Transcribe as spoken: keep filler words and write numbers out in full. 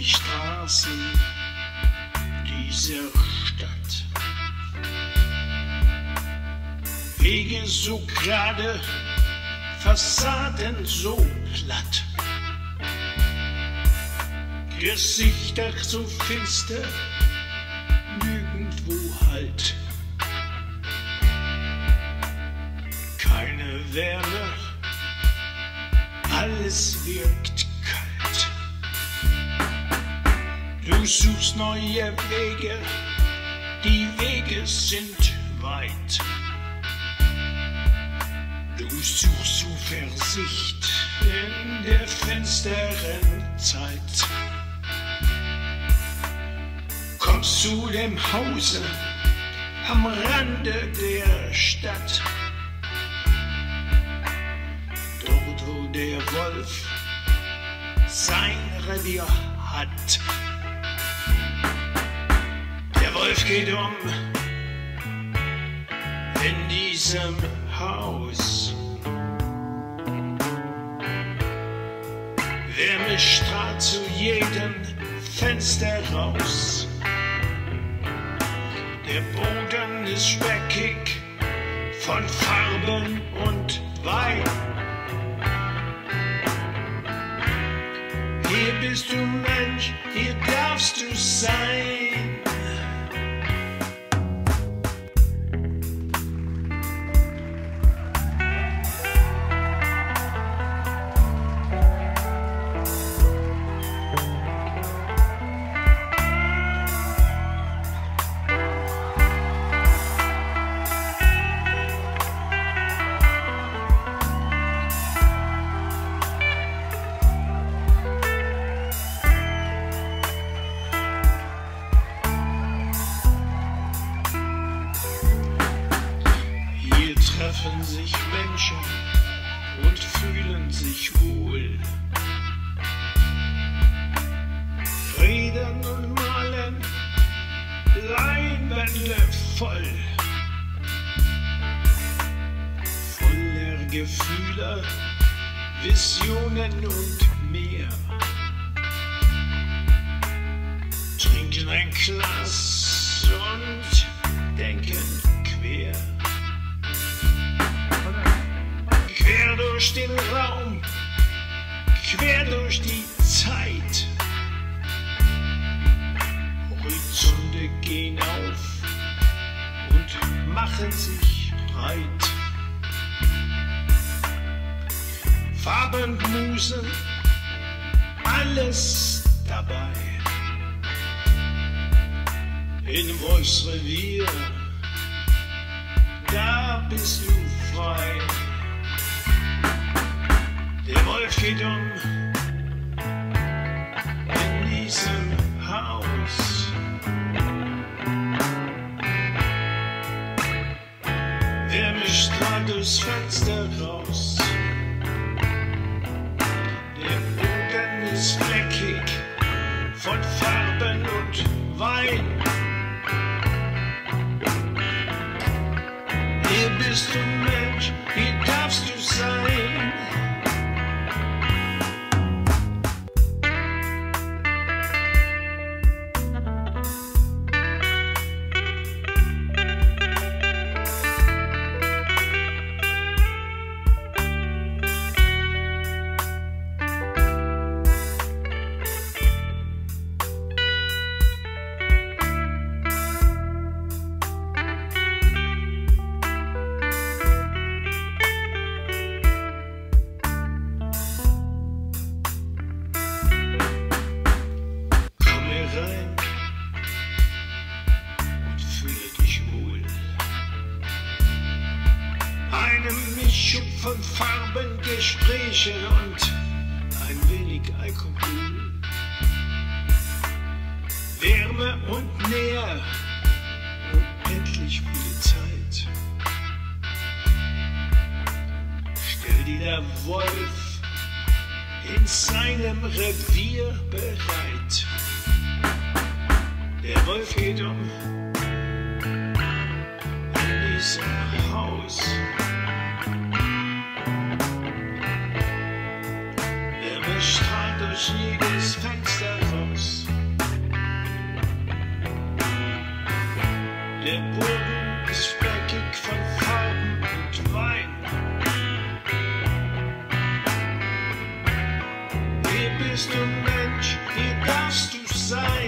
Straßen dieser Stadt. Wege so gerade, Fassaden so platt, Gesichter so finster, nirgendwo Halt. Keine Wärme, alles wirkt kalt. Du suchst neue Wege, die Wege sind weit. Du suchst Zuversicht in der finsteren Zeit. Kommst zu dem Hause am Rande der Stadt, dort wo der Wolf sein Revier hat. Der Wolf geht um in diesem Haus. Wärme strahlt zu jedem Fenster raus. Der Boden ist speckig von Farben und Wein. Hier bist du Mensch, hier darfst du sein. Treffen sich Menschen und fühlen sich wohl. Reden und malen Leinwände voll. Voller Gefühle, Visionen und mehr. Trinken ein Glas und denken quer. Quer durch den Raum, quer durch die Zeit. Horizonte gehen auf und machen sich breit. Farben, Musen, alles dabei. In Wolfsrevier, da bist du frei. Der Wolf geht um in diesem Haus. Wärme strahlt durchs Fenster raus. Der Boden ist fleckig von Farben und Wein. Hier bist du Mensch, hier darfst du sein. Eine Mischung von Farben, Gesprächen und ein wenig Alkohol. Wärme und Nähe, unendlich viel Zeit. Stell dir der Wolf in seinem Revier bereit. Der Wolf geht um in diesem Haus. Strahlt durch jedes Fenster raus. bist du Mensch, hier darfst du sein.